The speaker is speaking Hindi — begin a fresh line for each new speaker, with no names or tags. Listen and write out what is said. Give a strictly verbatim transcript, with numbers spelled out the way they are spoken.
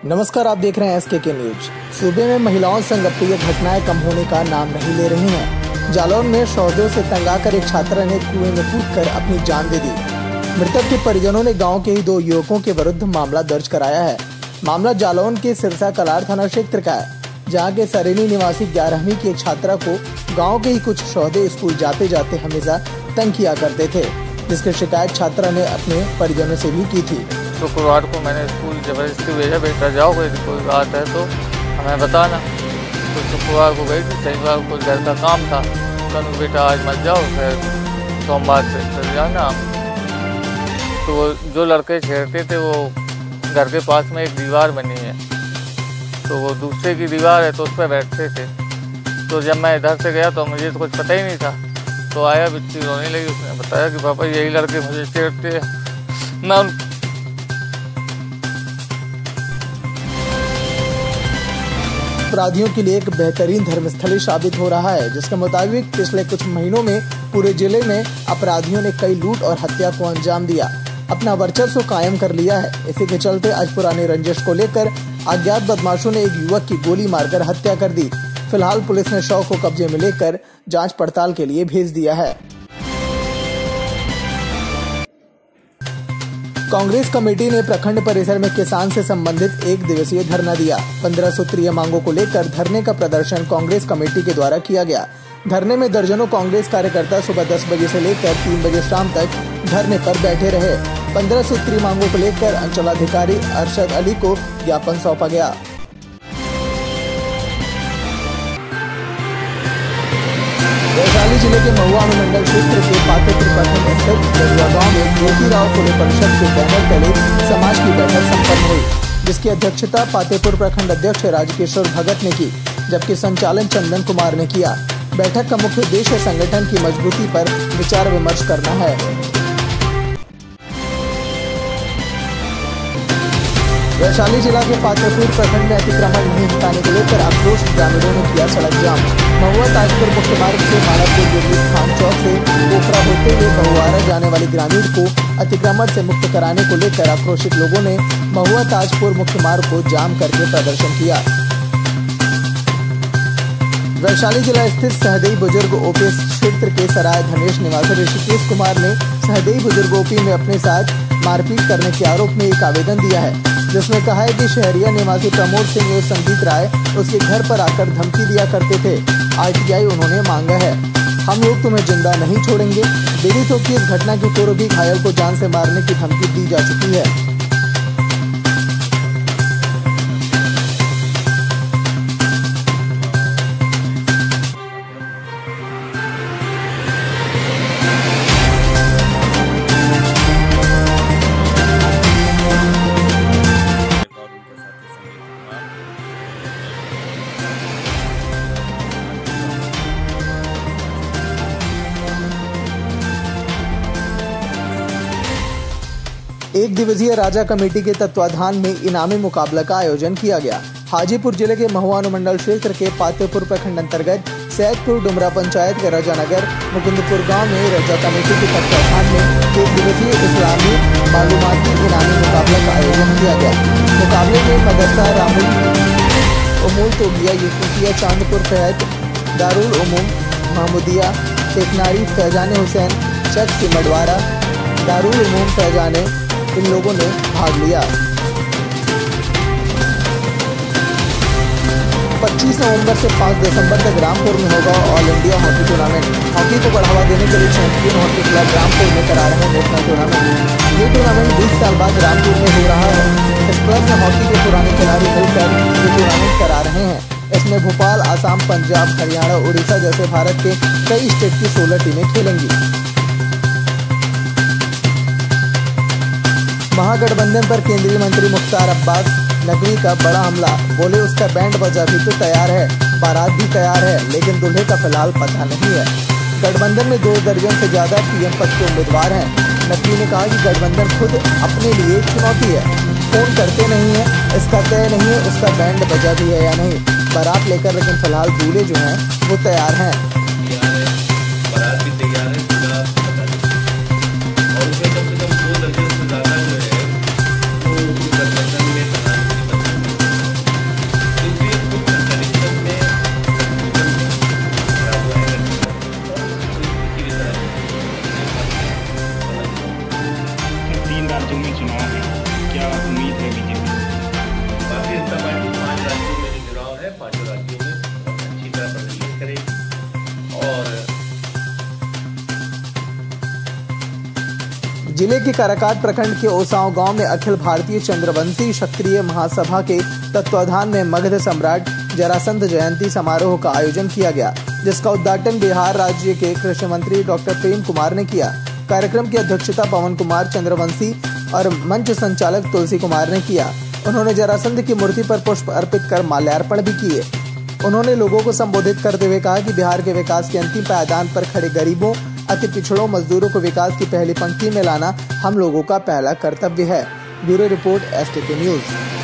नमस्कार, आप देख रहे हैं एस के के न्यूज। सूबे में महिलाओं संग अप्रिय घटनाएं कम होने का नाम नहीं ले रही हैं। जालौन में सौदों से तंगाकर एक छात्रा ने कुएं में कूदकर अपनी जान दे दी। मृतक के परिजनों ने गांव के ही दो युवकों के विरुद्ध मामला दर्ज कराया है। मामला जालौन के सिरसा कलार थाना क्षेत्र का है, जहाँ के सरेनी निवासी ग्यारहवीं की एक छात्रा को गाँव के ही कुछ सौदे स्कूल जाते जाते हमेशा तंग किया करते थे, जिसकी शिकायत छात्रा ने अपने परिजनों से भी की थी।
शुक्रवार को मैंने स्कूल जबरदस्ती भेजा, बेटा जाओ, कोई बात है तो हमें बताना। तो शुक्रवार को गई थी, शनिवार को घर का काम था, कहूँ बेटा आज मत जाओ, फिर सोमवार से चल जाना। तो वो जो लड़के छेड़ते थे वो घर के पास में एक दीवार बनी है, तो वो दूसरे की दीवार है तो उस पर बैठते थे। तो जब मैं इधर से गया तो मुझे तो कुछ पता ही नहीं था। तो आया, बिच्ची रोने लगी, उसने बताया कि पापा यही लड़के मुझे छेड़ते हैं। मैं उन
अपराधियों के लिए एक बेहतरीन धर्मस्थली साबित हो रहा है, जिसके मुताबिक पिछले कुछ महीनों में पूरे जिले में अपराधियों ने कई लूट और हत्या को अंजाम दिया, अपना वर्चस्व कायम कर लिया है। इसी के चलते आज पुरानी रंजिश को लेकर अज्ञात बदमाशों ने एक युवक की गोली मारकर हत्या कर दी। फिलहाल पुलिस ने शव को कब्जे में लेकर जांच पड़ताल के लिए भेज दिया है। कांग्रेस कमेटी ने प्रखंड परिसर में किसान से संबंधित एक दिवसीय धरना दिया। पंद्रह सूत्रीय मांगों को लेकर धरने का प्रदर्शन कांग्रेस कमेटी के द्वारा किया गया। धरने में दर्जनों कांग्रेस कार्यकर्ता सुबह दस बजे से लेकर तीन बजे शाम तक धरने पर बैठे रहे। पंद्रह सूत्रीय मांगों को लेकर अंचलाधिकारी अरशद अली को ज्ञापन सौंपा गया। वैशाली जिले के महुआ अनुमंडल क्षेत्र के पातेपुर प्रखंड स्थित दरिया गांव में ज्योतिराव फुले परिषद के बैनर तले समाज की बैठक संपन्न हुई, जिसकी अध्यक्षता पातेपुर प्रखंड अध्यक्ष राजकिशोर भगत ने की, जबकि संचालन चंदन कुमार ने किया। बैठक का मुख्य उद्देश्य संगठन की मजबूती पर विचार विमर्श करना है। वैशाली जिला के पातेपुर प्रखंड में अतिक्रमण नहीं हटाने को लेकर आक्रोश ग्रामीणों ने किया सड़क जाम। महुआ ताजपुर मुख्य मार्ग से मालापुर जोगी खान चौक से पोखरा होते हुए बहुआरा जाने वाले ग्रामीण को अतिक्रमण से मुक्त कराने को लेकर आक्रोशित लोगों ने महुआ ताजपुर मुख्य मार्ग को जाम करके प्रदर्शन किया। वैशाली जिला स्थित सहदेई बुजुर्ग ओपी क्षेत्र के सराय धनेश निवासी ऋषिकेश कुमार ने सहदेई बुजुर्ग ओपी में अपने साथ मारपीट करने के आरोप में एक आवेदन दिया है, जिसमें कहा है कि शहरिया निवासी प्रमोद सिंह और संगीत राय उसके घर पर आकर धमकी दिया करते थे। आरटीआई उन्होंने मांगा है, हम लोग तुम्हें जिंदा नहीं छोड़ेंगे। पीड़ित हो की इस घटना की पूर्व भी घायल को जान से मारने की धमकी दी जा चुकी है। एक दिवसीय राजा कमेटी के तत्वाधान में इनामी मुकाबला का आयोजन किया गया। हाजीपुर जिले के महुआ अनुमंडल क्षेत्र के पातेपुर प्रखंड अंतर्गत सैदपुर डुमरा पंचायत के राजानगर मुकुंदपुर गांव में राजा कमेटी के तत्वाधान में एक दिवसीय इस्लामी मालूमाती इनामी मुकाबला का आयोजन किया गया। मुकाबले में मदरसा रामुल उमूल तोबिया यूसुफिया चांदपुर फैद दारुल उमूम महमूदिया टेकनारी फैजान हुसैन चक सिमडवारा दारुल उमूम फैजाने इन लोगों ने भाग लिया। पच्चीस नवंबर से पाँच दिसंबर तक रामपुर में होगा all India hockey tournament. Hockey को बढ़ावा देने के लिए चैंपियन हॉकी क्लब रामपुर में करा रहे हैं नेशनल टूर्नामेंट। ये टूर्नामेंट बीस साल बाद रामपुर में हो रहा है। इस क्लब में हॉकी के पुराने खिलाड़ी मिलकर ये टूर्नामेंट करा रहे हैं। इसमें भोपाल, आसाम, पंजाब, हरियाणा, उड़ीसा जैसे भारत के कई स्टेट की सोलह टीमें खेलेंगी। महागठबंधन पर केंद्रीय मंत्री मुख्तार अब्बास नकवी का बड़ा हमला, बोले उसका बैंड बजा भी तो तैयार है, बारात भी तैयार है, लेकिन दूल्हे का फिलहाल पता नहीं है। गठबंधन में दो दर्जन से ज्यादा पीएम पद के उम्मीदवार हैं। नकवी ने कहा कि गठबंधन खुद अपने लिए चुनौती है, फोन करते नहीं है, इसका तय नहीं है उसका बैंड बजा भी है या नहीं, बारात लेकर, लेकिन फिलहाल दूल्हे जो हैं वो तैयार हैं।
बारात भी तैयार है, और उसमें कम से कम दो दर्जन से ज्यादा जो है वो गठबंधन में
जिले के काराकाट प्रखंड के ओसांव गांव में अखिल भारतीय चंद्रवंशी क्षत्रिय महासभा के तत्वाधान में मगध सम्राट जरासंध जयंती समारोह का आयोजन किया गया, जिसका उद्घाटन बिहार राज्य के कृषि मंत्री डॉक्टर प्रेम कुमार ने किया। कार्यक्रम की अध्यक्षता पवन कुमार चंद्रवंशी और मंच संचालक तुलसी कुमार ने किया। उन्होंने जरासंध की मूर्ति पर पुष्प अर्पित कर माल्यार्पण भी किए। उन्होंने लोगों को संबोधित करते हुए कहा कि बिहार के विकास के अंतिम पायदान पर खड़े गरीबों, अति पिछड़ों, मजदूरों को विकास की पहली पंक्ति में लाना हम लोगों का पहला कर्तव्य है। Bureau report S T K news.